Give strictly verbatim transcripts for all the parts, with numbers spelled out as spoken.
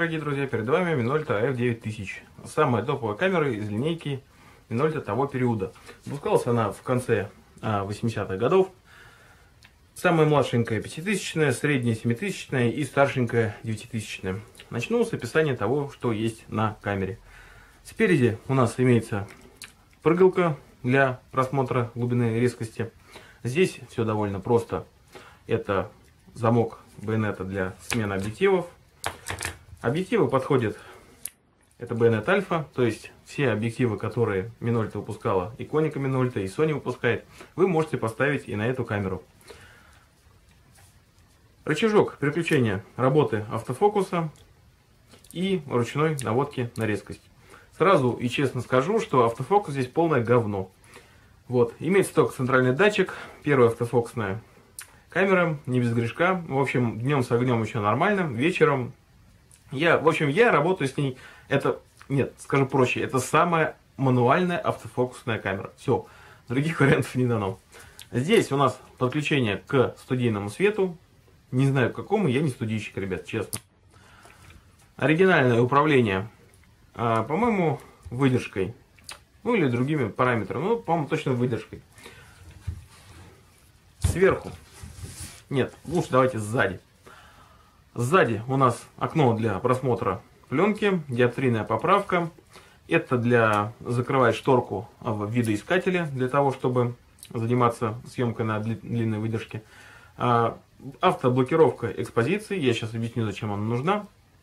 дорогие друзья, перед вами Minolta эф девять тысяч. Самая топовая камера из линейки Minolta того периода. Выпускалась она в конце а, восьмидесятых годов. Самая младшенькая пятитысячная, средняя семитысячная и старшенькая девятитысячная. Начну с описания того, что есть на камере. Спереди у нас имеется прыгалка для просмотра глубины резкости. Здесь все довольно просто. Это замок байонета для смены объективов. Объективы подходят, это байонет альфа, то есть все объективы, которые Minolta выпускала, и Konica Minolta, и Sony выпускает, вы можете поставить и на эту камеру. Рычажок переключения работы автофокуса и ручной наводки на резкость. Сразу и честно скажу, что автофокус здесь полное говно. Вот, имеется только центральный датчик, первая автофокусная камера, не без грешка. В общем, днем с огнем еще нормально, вечером я, в общем, я работаю с ней. Это, нет, скажу проще, это самая мануальная автофокусная камера. Все, других вариантов не дано. Здесь у нас подключение к студийному свету. Не знаю к какому, я не студийщик, ребят, честно. Оригинальное управление, а, по-моему, выдержкой. Ну или другими параметрами. Ну, по-моему, точно выдержкой. Сверху. Нет, лучше давайте сзади. Сзади у нас окно для просмотра пленки, диоптрийная поправка. Это для закрывать шторку в видоискателе, для того, чтобы заниматься съемкой на длинной выдержке. Автоблокировка экспозиции. Я сейчас объясню, зачем она нужна.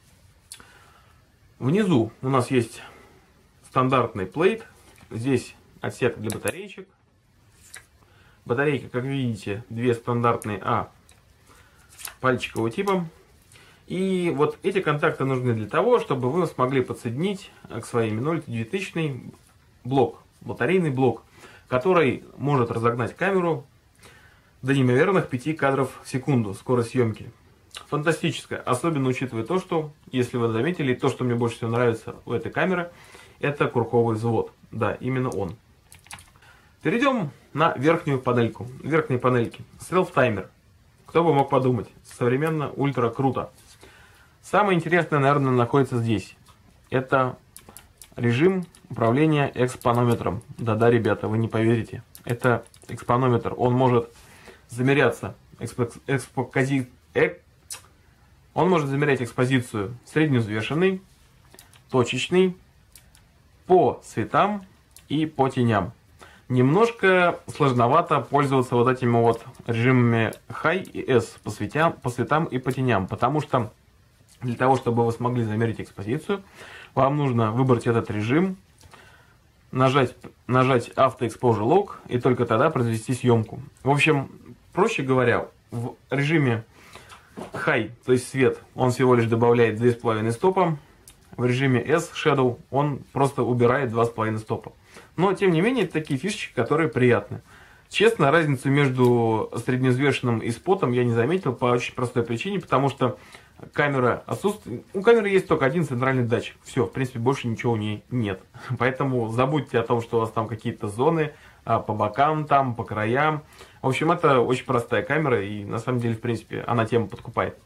Внизу у нас есть стандартный плейт. Здесь отсек для батареечек. Батарейки, как видите, две стандартные, а пальчикового типа. И вот эти контакты нужны для того, чтобы вы смогли подсоединить к своей Minolta двухтысячной блок, батарейный блок, который может разогнать камеру до неимоверных пяти кадров в секунду скорость съемки. Фантастическая, особенно учитывая то, что, если вы заметили, то, что мне больше всего нравится у этой камеры, это курковый взвод. Да, именно он. Перейдем на верхнюю панельку. Верхней панельки. Селф-таймер. Кто бы мог подумать. Современно, ультра круто. Самое интересное, наверное, находится здесь. Это режим управления экспонометром. Да-да, ребята, вы не поверите. Это экспонометр. Он может замеряться. Экспо... Экспози... Эк... Он может замерять экспозицию средневзвешенный, точечный, по цветам и по теням. Немножко сложновато пользоваться вот этими вот режимами High и S по цветам, по цветам и по теням, потому что для того, чтобы вы смогли замерить экспозицию, вам нужно выбрать этот режим, нажать, нажать Auto Exposure Lock и только тогда произвести съемку. В общем, проще говоря, в режиме High, то есть свет, он всего лишь добавляет два с половиной стопа, в режиме S Shadow он просто убирает два с половиной стопа. Но, тем не менее, это такие фишечки, которые приятны. Честно, разницу между средневзвешенным и спотом я не заметил по очень простой причине, потому что камера отсутствует. У камеры есть только один центральный датчик. Все, в принципе, больше ничего у нее нет. Поэтому забудьте о том, что у вас там какие-то зоны по бокам, там, по краям. В общем, это очень простая камера, и на самом деле, в принципе, она тему подкупает.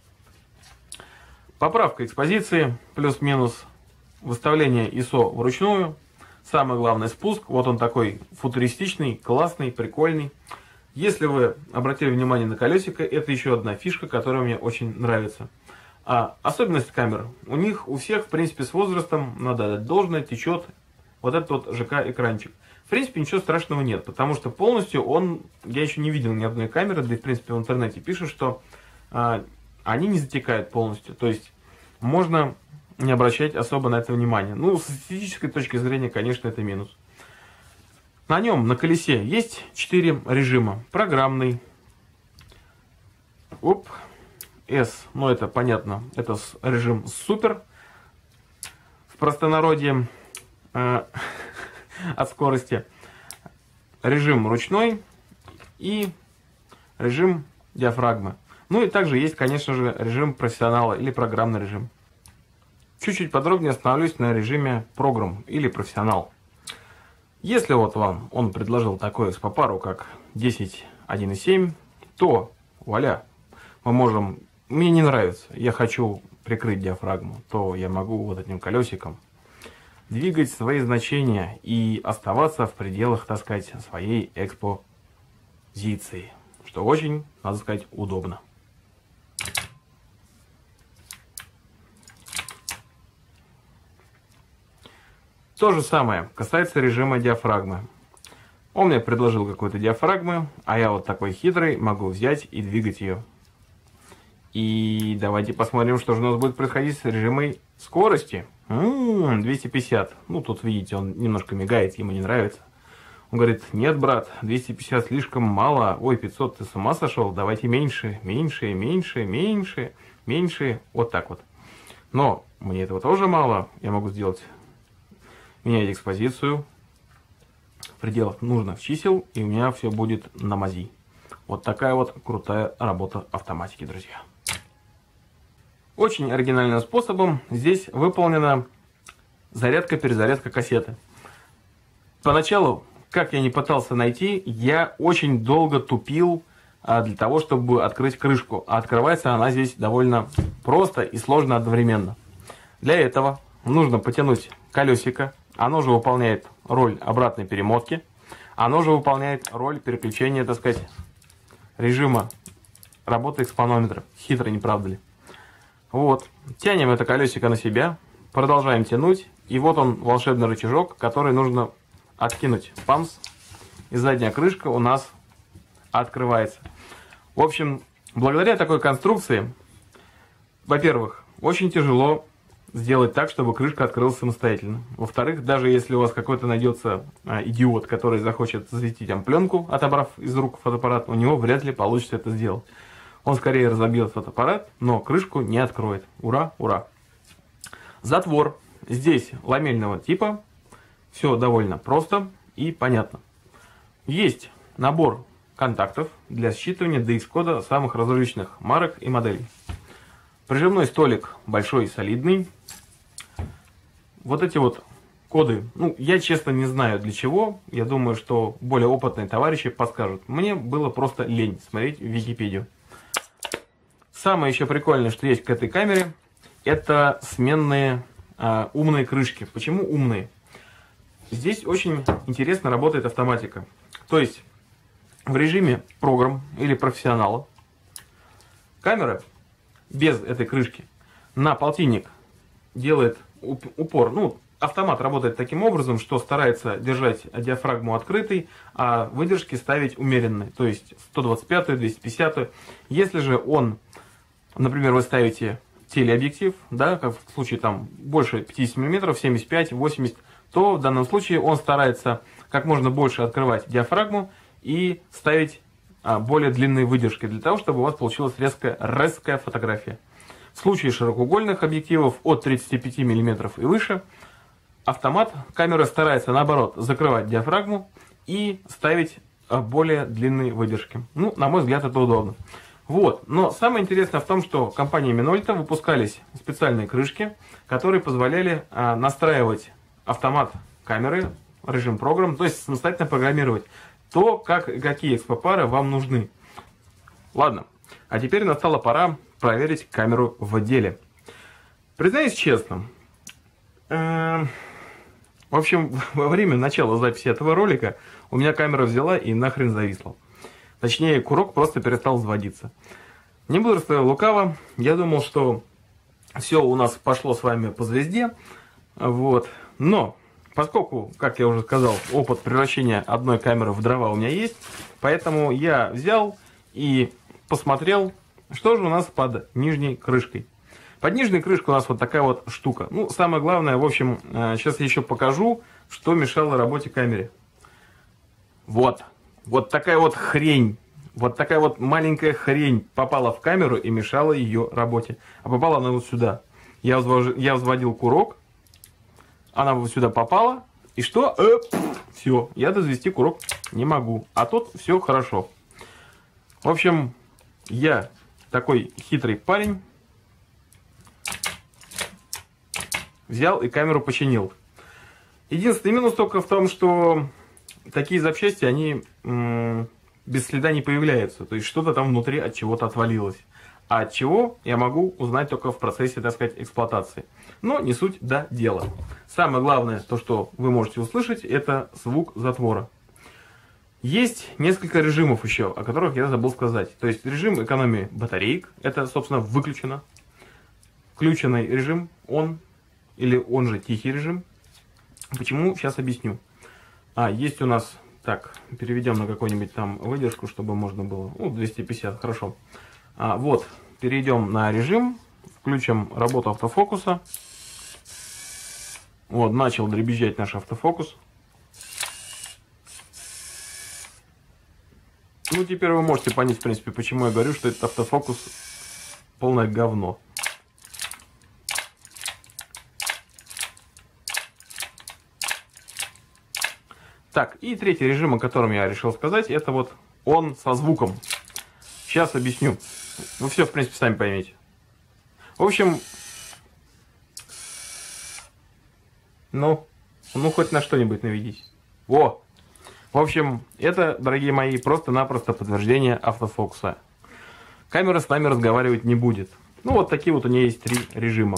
Поправка экспозиции, плюс-минус, выставление ай эс о вручную. Самое главное, спуск. Вот он такой футуристичный, классный, прикольный. Если вы обратили внимание на колесико, это еще одна фишка, которая мне очень нравится. А особенность камер. У них, у всех, в принципе, с возрастом, надо отдать должное, течет вот этот вот ЖК-экранчик. В принципе, ничего страшного нет, потому что полностью он, я еще не видел ни одной камеры, да и, в принципе, в интернете пишут, что а, они не затекают полностью. То есть, можно не обращать особо на это внимание. Ну, с эстетической точки зрения, конечно, это минус. На нем, на колесе, есть четыре режима. Программный. Оп. S, ну это понятно, это режим супер. В простонародье э, от скорости. Режим ручной и режим диафрагмы. Ну и также есть, конечно же, режим профессионала или программный режим. Чуть-чуть подробнее остановлюсь на режиме программ или профессионал. Если вот вам он предложил такой экспопару, как десять один и семь, то вуаля, мы можем... Мне не нравится, я хочу прикрыть диафрагму, то я могу вот этим колесиком двигать свои значения и оставаться в пределах, так сказать, своей экспозиции, что очень, надо сказать, удобно. То же самое касается режима диафрагмы. Он мне предложил какую-то диафрагму, а я вот такой хитрый могу взять и двигать ее. И давайте посмотрим, что же у нас будет происходить с режимом скорости. М-м, двести пятьдесят. Ну, тут, видите, он немножко мигает, ему не нравится. Он говорит: нет, брат, двести пятьдесят слишком мало. Ой, пятьсот, ты с ума сошел? Давайте меньше, меньше, меньше, меньше, меньше. Вот так вот. Но мне этого тоже мало. Я могу сделать, менять экспозицию в пределах нужных чисел, и у меня все будет на мази. Вот такая вот крутая работа автоматики, друзья. Очень оригинальным способом здесь выполнена зарядка-перезарядка кассеты. Поначалу, как я не пытался найти, я очень долго тупил а, для того, чтобы открыть крышку. А открывается она здесь довольно просто и сложно одновременно. Для этого нужно потянуть колесико. Оно же выполняет роль обратной перемотки. Оно же выполняет роль переключения, так сказать, режима работы экспонометра. Хитро, не правда ли? Вот. Тянем это колесико на себя. Продолжаем тянуть. И вот он, волшебный рычажок, который нужно откинуть. Памс. И задняя крышка у нас открывается. В общем, благодаря такой конструкции, во-первых, очень тяжело сделать так, чтобы крышка открылась самостоятельно. Во-вторых, даже если у вас какой-то найдется а, идиот, который захочет засветить вам пленку, отобрав из рук фотоаппарат, у него вряд ли получится это сделать. Он скорее разобьет фотоаппарат, но крышку не откроет. Ура, ура! Затвор здесь ламельного типа. Все довольно просто и понятно. Есть набор контактов для считывания ди экс-кода самых различных марок и моделей. Прижимной столик большой, солидный. Вот эти вот коды, ну, я честно не знаю для чего. Я думаю, что более опытные товарищи подскажут. Мне было просто лень смотреть в Википедию. Самое еще прикольное, что есть к этой камере, это сменные а, умные крышки. Почему умные? Здесь очень интересно работает автоматика. То есть в режиме программ или профессионала камера без этой крышки на полтинник делает упор. Ну, автомат работает таким образом, что старается держать диафрагму открытой, а выдержки ставить умеренные. То есть сто двадцать пять, двести пятьдесят. Если же он, например, вы ставите телеобъектив, да, как в случае там больше пятьдесят миллиметров, семьдесят пять, восемьдесят, то в данном случае он старается как можно больше открывать диафрагму и ставить а, более длинные выдержки, для того, чтобы у вас получилась резкая, резкая фотография. В случае широкоугольных объективов от тридцати пяти миллиметров и выше, автомат, камера старается наоборот закрывать диафрагму и ставить а, более длинные выдержки. Ну, на мой взгляд, это удобно. Вот. Но самое интересное в том, что компанией Minolta выпускались специальные крышки, которые позволяли а, настраивать автомат камеры, режим программ, то есть самостоятельно программировать то, как, какие экспопары вам нужны. Ладно, а теперь настала пора проверить камеру в деле. Признаюсь честно, э, в общем, во время начала записи этого ролика у меня камера взяла и нахрен зависла. Точнее, курок просто перестал взводиться. Не буду рассказывать лукаво, я думал, что все у нас пошло с вами по звезде, вот. Но, поскольку, как я уже сказал, опыт превращения одной камеры в дрова у меня есть, поэтому я взял и посмотрел, что же у нас под нижней крышкой. Под нижней крышкой у нас вот такая вот штука. Ну, самое главное, в общем, сейчас я еще покажу, что мешало работе камере. Вот. Вот такая вот хрень. Вот такая вот маленькая хрень попала в камеру и мешала ее работе. А попала она вот сюда. Я, взвож... я взводил курок. Она вот сюда попала. И что? Э, все. Я дозвести курок не могу. А тут все хорошо. В общем, я такой хитрый парень. Взял и камеру починил. Единственный минус только в том, что такие запчасти, они м- без следа не появляются. То есть что-то там внутри от чего-то отвалилось. А от чего я могу узнать только в процессе, так сказать, эксплуатации. Но не суть до дела. Самое главное, то, что вы можете услышать, это звук затвора. Есть несколько режимов еще, о которых я забыл сказать. То есть режим экономии батареек, это, собственно, выключено. Включенный режим, он, или он же тихий режим. Почему? Сейчас объясню. А, есть у нас, так, переведем на какую-нибудь там выдержку, чтобы можно было, ну, двести пятьдесят, хорошо. А, вот, перейдем на режим, включим работу автофокуса. Вот, начал дребезжать наш автофокус. Ну, теперь вы можете понять, в принципе, почему я говорю, что этот автофокус полное говно. Так, и третий режим, о котором я решил сказать, это вот он со звуком. Сейчас объясню. Вы все, в принципе, сами поймете. В общем, ну, ну хоть на что-нибудь наведись. Во! В общем, это, дорогие мои, просто-напросто подтверждение автофокуса. Камера с нами разговаривать не будет. Ну, вот такие вот у нее есть три режима.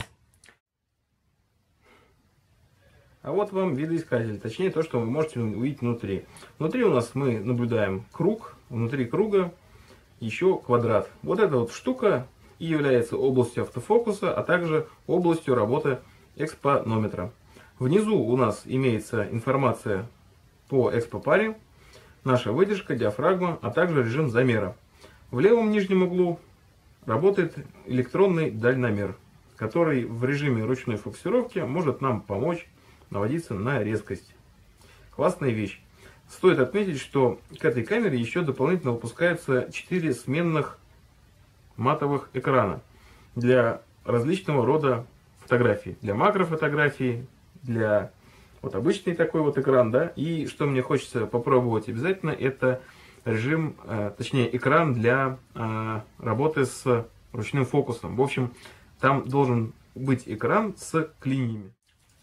А вот вам видоискатель, точнее то, что вы можете увидеть внутри. Внутри у нас мы наблюдаем круг, внутри круга еще квадрат. Вот эта вот штука и является областью автофокуса, а также областью работы экспонометра. Внизу у нас имеется информация по экспопаре, наша выдержка, диафрагма, а также режим замера. В левом нижнем углу работает электронный дальномер, который в режиме ручной фокусировки может нам помочь наводиться на резкость. Классная вещь. Стоит отметить, что к этой камере еще дополнительно выпускаются четыре сменных матовых экрана для различного рода фотографий. Для макрофотографий, для вот обычный такой вот экран, да. И что мне хочется попробовать обязательно, это режим, э, точнее экран для э, работы с ручным фокусом. В общем, там должен быть экран с клиньями.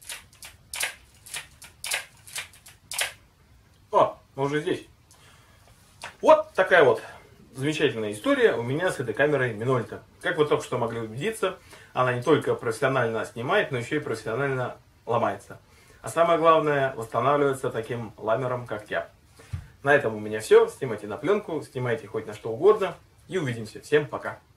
О, мы уже здесь. Вот такая вот замечательная история у меня с этой камерой Minolta. Как вы только что могли убедиться, она не только профессионально снимает, но еще и профессионально ломается. А самое главное, восстанавливается таким ламером, как я. На этом у меня все. Снимайте на пленку, снимайте хоть на что угодно. И увидимся. Всем пока.